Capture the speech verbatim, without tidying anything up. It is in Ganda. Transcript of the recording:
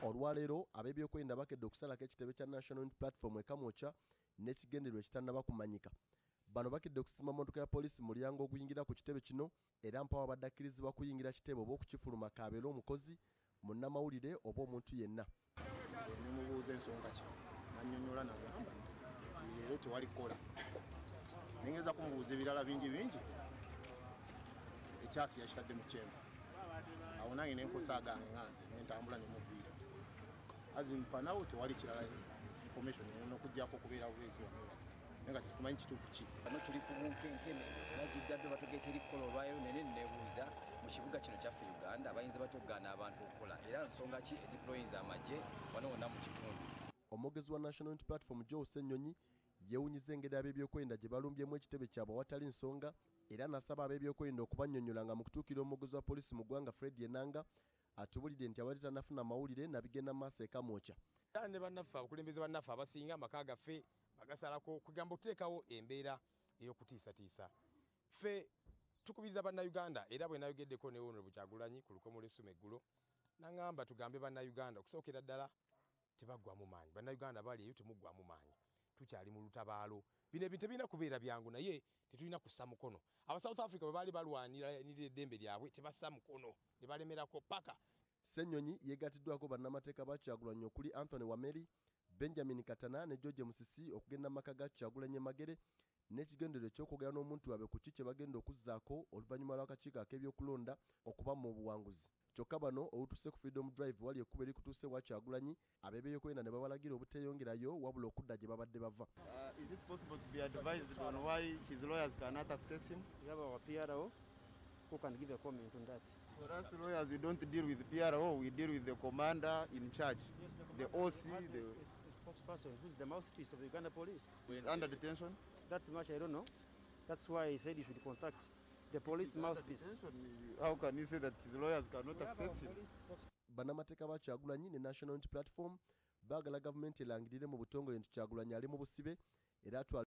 olwaleero ab'ebyokwerinda bakedde okusalako ekitebe kya National Unity Platform e Kamwokya n'ekigendererwa ekitannaba kumanyika. Bano bakedde okusima mmotoka ya poliisi mu mulyango oguyingira ku kitebe kino era mpawa badde akkirizibwa kuyingira kitebe oba okukifuluma kabeera omukozi munnamawulire oba omuntu yenna. Nemubuuza ensonga ki nannyonnyola n'agamba nti leero tewali kukola. Nengeza kumubuuza ebirala bingi bingi ekyasi yakitadde mu kyemba. Awo nange nenkosa gange nganze nentambula nemuviira. Azimpa nawo tewali kirala information n'okuggyako kubeera bubeezi wano. Nenga tetumanyi kituufu ki. Bano tuli ku bunkenkene era jiddadde batugeeta eri kukola olwayo nene nebuuza mu kibuga kino kyaffe Uganda abayinza batoggaana abantu okukola era nsonga ki edeployinza amagye wano wonna mu kitundu. Omwogezi wa National Unity Platform Joe Ssenyonyi yeewunyiza engeri ab'ebyokwerinda gye balumbyemu ekitebe kyabwe awatali nsonga era nasaba ab'ebyokwerinda okubannyonnyola nga mu kutuukira omwogezi wa poliisi mu ggwanga Fred Enanga atubulidde nti abali tannafuna mawulire nabigenda mu maaso e Kamwokya. Ne bannaffe abakulembeze bannaffe abasinga amaka gaffe bagasalako kugamba okuteekawo embeera ey'okutiisatiisa. Ffe tukubiriza bannayuganda era bwe nayogeddeko ne Honorable Kyagulanyi ku lukomo lw'essumu eggulo n'aŋŋamba tugambe bannayuganda okusookera ddala tebaggwamu maanyi. Bannayuganda bali eyo temuggwamu maanyi. Tukyali mu lutabaalo. Bino ebintu tebirina kubeera byangu naye tetulina kussa mukono. Aba South Africa bwe baali balwanira eddembe lyabwe tebassa mukono ne balemerako paka. Ssenyonyi yeegatiddwako bannamateeka ba Kyagulanyi okuli Anthony Wameri, Benjamin Katana ne George Musisi okugenda mu maka ga Kyagulanyi Magere n'ekigendererwa eky'okwogera n'omuntu waabwe ku ki kye bagenda okuzzaako oluvannyuma lw'akakiiko ak'ebyokulonda okuba mu buwanguzi. Kyokka bano olutuuse ku Freedom Drive wali ekkubo erikutuuse wa Kyagulanyi ab'ebyokwerinda ne babalagira obuteeyongerayo wabula okudda gye babadde bava. Is it possible to be advised on why his lawyers cannot access him? We have our P R O who can give a comment on that. For us lawyers, we don't deal with P R O, we deal with the commander in charge. Yes, the, the O C, the, the, the spokesperson, who's the mouthpiece of the Uganda police. Is under detention? That much I don't know. That's why he said he should contact the police mouthpiece. How can he say that his lawyers cannot access him? Bannamateeka ba Kyagulanyi ne National Unity Platform baagala gavumenti erangirire mu butongole nti Kyagulanyi ali mu busibe era